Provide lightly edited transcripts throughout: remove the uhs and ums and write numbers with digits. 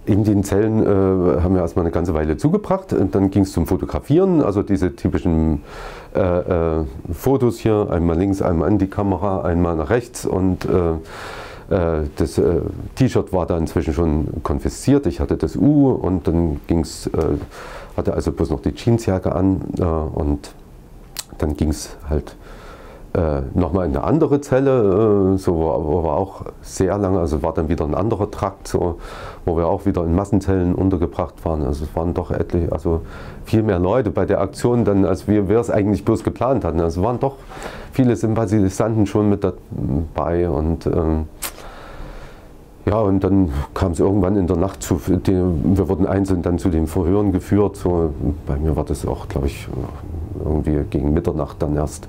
In den Zellen haben wir erstmal eine ganze Weile zugebracht. Und dann ging es zum Fotografieren, also diese typischen Fotos hier, einmal links, einmal an die Kamera, einmal nach rechts. Und das T-Shirt war da inzwischen schon konfisziert. Ich hatte das U und dann hatte also bloß noch die Jeansjacke an und dann ging es halt nochmal in eine andere Zelle, so, wo wir auch sehr lange, also war dann wieder ein anderer Trakt, so, wo wir auch wieder in Massenzellen untergebracht waren. Also es waren doch etliche, also viel mehr Leute bei der Aktion, dann, als wir es eigentlich bloß geplant hatten. Also es waren doch viele Sympathisanten schon mit dabei und ja, und dann kam es irgendwann in der Nacht wir wurden einzeln dann zu den Verhören geführt. So, bei mir war das auch, glaube ich, irgendwie gegen Mitternacht dann erst.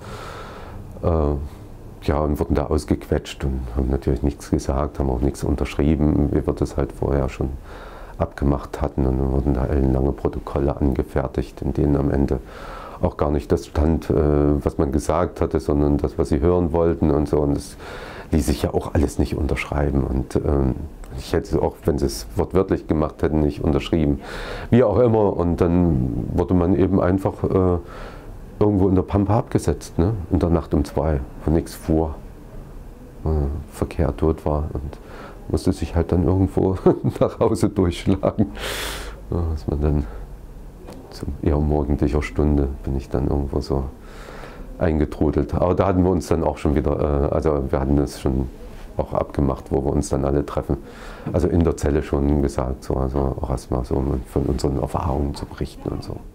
Ja, und wurden da ausgequetscht und haben natürlich nichts gesagt, haben auch nichts unterschrieben, wie wir das halt vorher schon abgemacht hatten. Und dann wurden da ellenlange Protokolle angefertigt, in denen am Ende auch gar nicht das stand, was man gesagt hatte, sondern das, was sie hören wollten und so. Und das ließ sich ja auch alles nicht unterschreiben. Und ich hätte es auch, wenn sie es wortwörtlich gemacht hätten, nicht unterschrieben. Wie auch immer. Und dann wurde man eben einfach irgendwo in der Pampa abgesetzt, ne? In der Nacht um 2, wo nichts fuhr, Verkehr tot war und musste sich halt dann irgendwo nach Hause durchschlagen. Ja, dass man dann zu eher morgendlicher Stunde bin ich dann irgendwo so eingetrudelt. Aber da hatten wir uns dann auch schon wieder, also wir hatten das schon auch abgemacht, wo wir uns dann alle treffen. Also in der Zelle schon gesagt, so, also auch erstmal so von unseren Erfahrungen zu berichten und so.